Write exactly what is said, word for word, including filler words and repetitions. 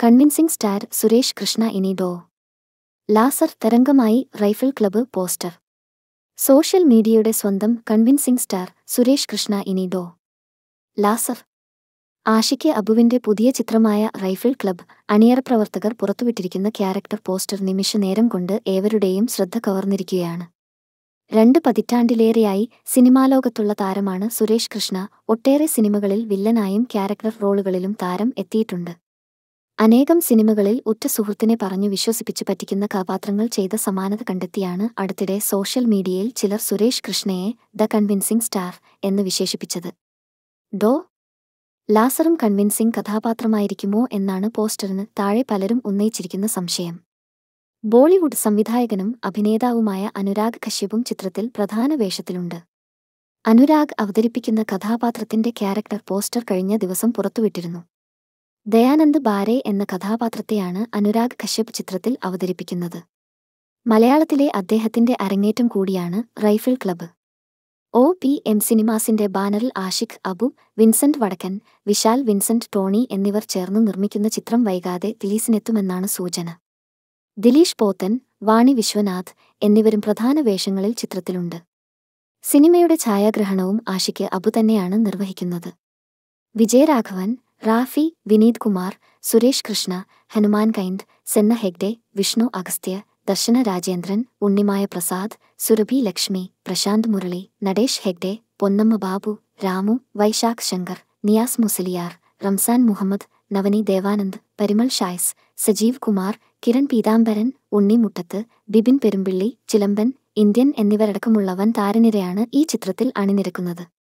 Convincing star Suresh Krishna ഇനി Dr. Lazar തരംഗമായി rifle club poster. Social മീഡിയയുടെ സ്വന്തം കൺവിൻസിംഗ് സ്റ്റാർ സുരേഷ് കൃഷ്ണ ഇനി ഡോ. ലാസർ. ആഷിഖ് അബുവിന്റെ പുതിയ ചിത്രമായ റൈഫിൾ ക്ലബ്ബ് അണിയറപ്രവർത്തകർ പുറത്തുവിട്ടിരിക്കുന്ന ക്യാരക്ടർ പോസ്റ്റർ നിമിഷ നേരം കൊണ്ട് ഏവരുടെയും ശ്രദ്ധ കവർന്നിരിക്കുകയാണ്. രണ്ട് പതിറ്റാണ്ടിലേറെയായി സിനിമാലോകത്തുള്ള താരമാണ് സുരേഷ് കൃഷ്ണ. ഒട്ടേറെ സിനിമകളിൽ വില്ലനായും ക്യാരക്ടർ റോളുകളിലും താരം എത്തിയിട്ടുണ്ട്. അനേകം സിനിമകളിൽ ഉറ്റ സുഹൃത്തിനെ പറഞ്ഞു വിശ്വസിപ്പിച്ച് പറ്റിക്കുന്ന കഥാപാത്രങ്ങൾ ചെയ്ത സമാനത കണ്ടെത്തിയാണ് അടുത്തിടെ സോഷ്യൽ മീഡിയയിൽ ചിലർ സുരേഷ് കൃഷ്ണയെ ദ കൺവിൻസിംഗ് സ്റ്റാർ എന്ന് വിശേഷിപ്പിച്ചത്. ഡോ. ലാസറും കൺവിൻസിംഗ് കഥാപാത്രമായിരിക്കുമോ എന്നാണ് പോസ്റ്ററിന് താഴെ പലരും ഉന്നയിച്ചിരിക്കുന്ന സംശയം. ബോളിവുഡ് സംവിധായകനും അഭിനേതാവുമായ അനുരാഗ് കശ്യപും ചിത്രത്തിൽ പ്രധാന വേഷത്തിലുണ്ട്. അനുരാഗ് അവതരിപ്പിക്കുന്ന കഥാപാത്രത്തിന്റെ ക്യാരക്ടർ പോസ്റ്റർ കഴിഞ്ഞ ദിവസം പുറത്തുവിട്ടിരുന്നു. ദയാനന്ദ് ബാരെ എന്ന കഥാപാത്രത്തെയാണ് അനുരാഗ് കശ്യപ് ചിത്രത്തിൽ അവതരിപ്പിക്കുന്നത്. മലയാളത്തിലെ അദ്ദേഹത്തിന്റെ അരങ്ങേറ്റം കൂടിയാണ് rifle club. O P M സിനിമാസിന്റെ ബാനറിൽ ആഷിഖ് അബു, വിൻസെന്റ് വടക്കൻ, വിശാൽ വിൻസെന്റ് ടോണി എന്നിവർ ചേർന്ന് നിർമ്മിക്കുന്ന ചിത്രം വൈകാതെ റിലീസിനെത്തുമെന്നാണ് സൂചന. ദിലീഷ് പോത്തൻ, വാണി വിശ്വനാഥ് എന്നിവരും പ്രധാന വേഷങ്ങളിൽ ചിത്രത്തിലുണ്ട്. സിനിമയുടെ ഛായാഗ്രഹണവും ആഷിഖ് അബു തന്നെയാണ് നിർവഹിക്കുന്നത്. വിജയരാഘവൻ, റാഫി, വിനീത് കുമാർ, സുരേഷ് കൃഷ്ണ, ഹനുമാൻ കൈൻഡ്, സെന്ന ഹെഗ്ഡെ, വിഷ്ണു അഗസ്ത്യ, ദർശന രാജേന്ദ്രൻ, ഉണ്ണിമായ പ്രസാദ്, സുരഭി ലക്ഷ്മി, പ്രശാന്ത് മുരളി, നടേഷ് ഹെഗ്ഡെ, പൊന്നമ്മ ബാബു, രാമു, വൈശാഖ് ശങ്കർ, നിയാസ് മുസലിയാർ, റംസാൻ മുഹമ്മദ്, നവനി ദേവാനന്ദ്, പരിമൾ ഷായ്സ്, സജീവ് കുമാർ, കിരൺ പീതാംബരൻ, ഉണ്ണി മുട്ടത്ത്, ബിബിൻ പെരുമ്പിള്ളി, ചിലമ്പൻ, ഇന്ത്യൻ എന്നിവരടക്കമുള്ള വൻ താരനിരയാണ് ഈ ചിത്രത്തിൽ അണിനിരക്കുന്നത്.